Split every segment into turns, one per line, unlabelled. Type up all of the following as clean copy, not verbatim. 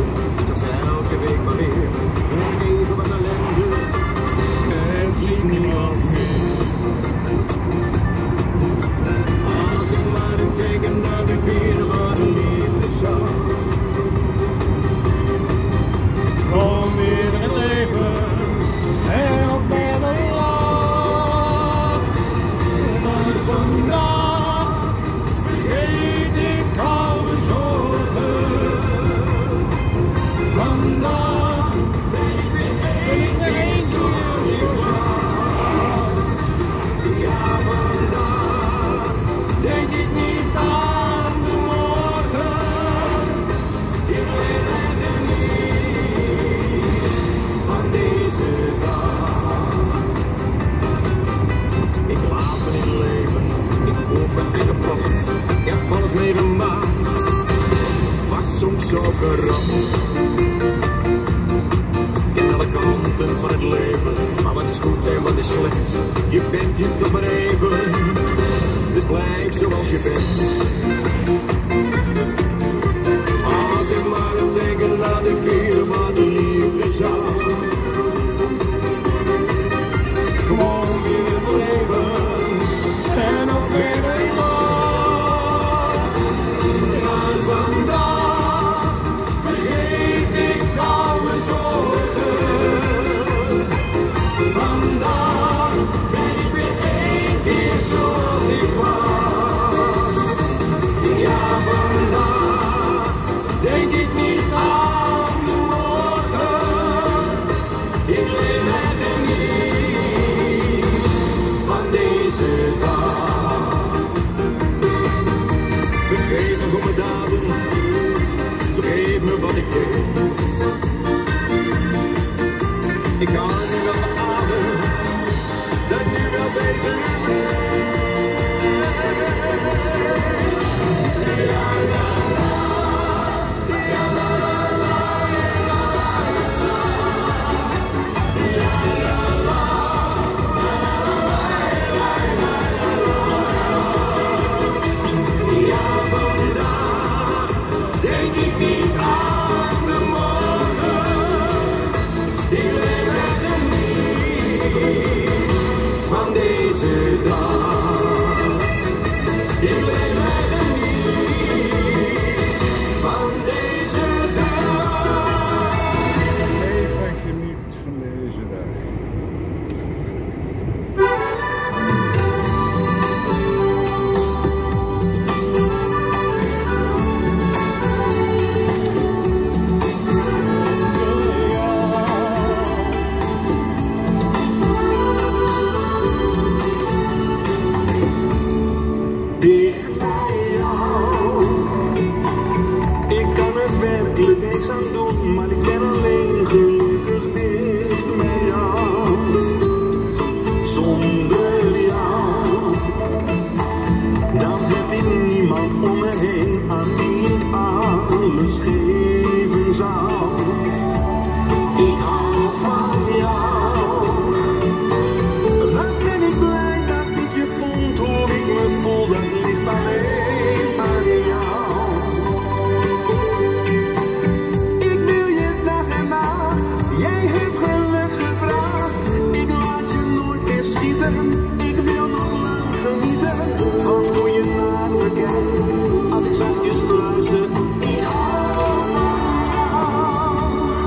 Zo zijn elke week maar weer. En even wat ellende. En sliep niemand meer. Als ik maar een teken dat ik weer wat liefde zag. Kom weer in het leven. En op met een lach. Maar vandaag vergeet ik alle zorgen. Vandaag ben ik weer eens zoals ik was. Ja, vandaag denk ik niet aan de morgen. Ik leef en geniet van deze dag. Ik laat me niet leven, ik volg mijn eigen pad. Ik heb alles meegemaakt, was soms zo gerand. Ik ken alle kanten van het leven, maar wat is goed en wat is slecht. Je bent hier toch maar even, dus blijf zoals je bent. Als ik maar een teken dat ik weer wat liefde zag. Gewoon weer het leven en ook weer een lach. Maar vandaag vergeet ik alle zorgen. Vandaag ben ik weer één keer zoals ik was. Ja, vandaag denk ik niet aan de morgen. Ik leef en geniet van deze dag. Vergeef me voor mijn daden, vergeef me wat ik deed. Ik kan nu wel beamen, dat ik nu wel beter weet. Ja, la, la, ja, la, la, la, ja, la, la, ja, vandaag denk ik niet aan de morgen. Ik leef en geniet van deze dag. Ik leef en geniet van deze dag.
Leef en geniet van deze dag.
Dicht bij jou. Ik kan er werkelijk niks aan doen, maar ik ben alleen gelukkig dicht bij jou. Zonder jou, dan heb ik niemand om me heen aan wie ik alles geven zou. Ik hou van jou. Wat ben ik blij dat ik je vond, hoe ik me voel, dat ligt alleen aan jou. Ik wil je dag en nacht, jij hebt geluk gebracht. Ik laat je nooit meer schieten, ik wil nog lang genieten van hoe je naar me kijkt, als ik zachtjes fluister. Ik hou van jou.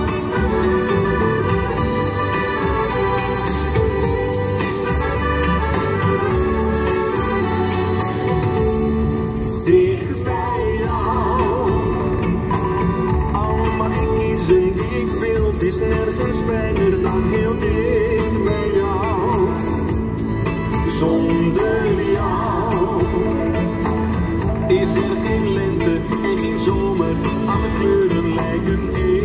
Dicht bij jou. Al mag ik kiezen wie ik wil, het is nergens fijner dan heel dicht bij jou. Zonder jou is er geen lente en geen zomer, alle kleuren lijken één.